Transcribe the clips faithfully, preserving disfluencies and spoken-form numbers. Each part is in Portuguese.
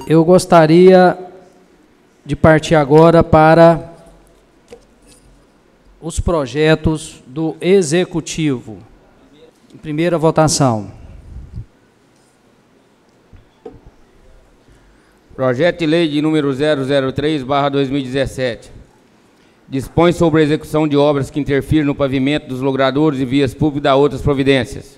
Eu gostaria de partir agora para os projetos do Executivo. Em primeira votação. Projeto de lei de número zero zero três barra dois mil e dezessete. Dispõe sobre a execução de obras que interfirem no pavimento dos logradouros e vias públicas e da outras providências.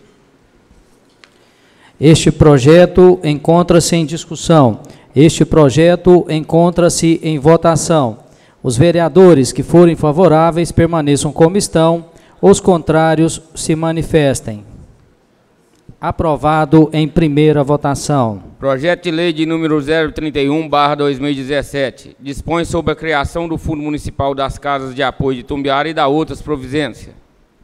Este projeto encontra-se em discussão. Este projeto encontra-se em votação. Os vereadores que forem favoráveis permaneçam como estão. Os contrários se manifestem. Aprovado em primeira votação. Projeto de lei de número zero trinta e um barra dois mil e dezessete. Dispõe sobre a criação do Fundo Municipal das Casas de Apoio de Itumbiara e da outras providências.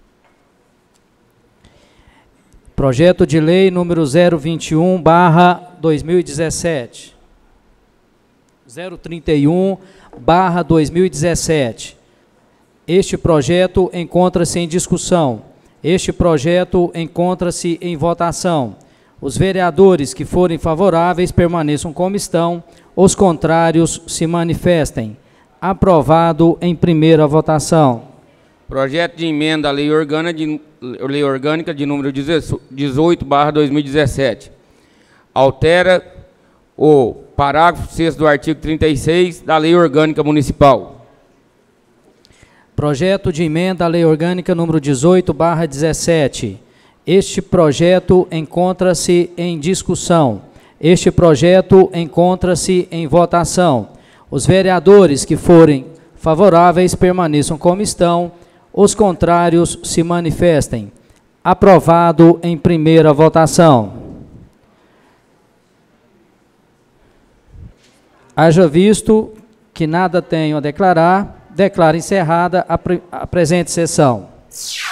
Projeto de lei número zero vinte e um barra dois mil e dezessete. zero trinta e um barra dois mil e dezessete. Este projeto encontra-se em discussão. Este projeto encontra-se em votação. Os vereadores que forem favoráveis permaneçam como estão. Os contrários se manifestem. Aprovado em primeira votação. Projeto de emenda à Lei Orgânica de, lei orgânica de número dezoito barra dois mil e dezessete. Altera o parágrafo sexto do artigo trinta e seis da Lei Orgânica Municipal. Projeto de emenda à Lei Orgânica número dezoito barra dezessete. Este projeto encontra-se em discussão. Este projeto encontra-se em votação. Os vereadores que forem favoráveis permaneçam como estão. Os contrários se manifestem. Aprovado em primeira votação. Haja visto que nada tenho a declarar, declaro encerrada a, pre a presente sessão.